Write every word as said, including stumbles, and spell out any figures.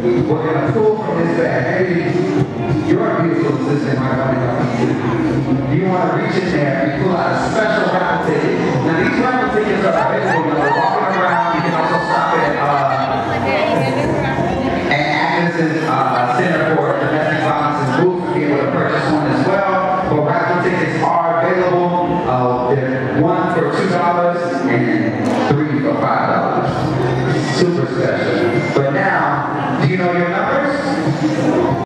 We're going to pull from this bag. Maybe your musical assistant might want to help you. You want to reach in there and pull out a special round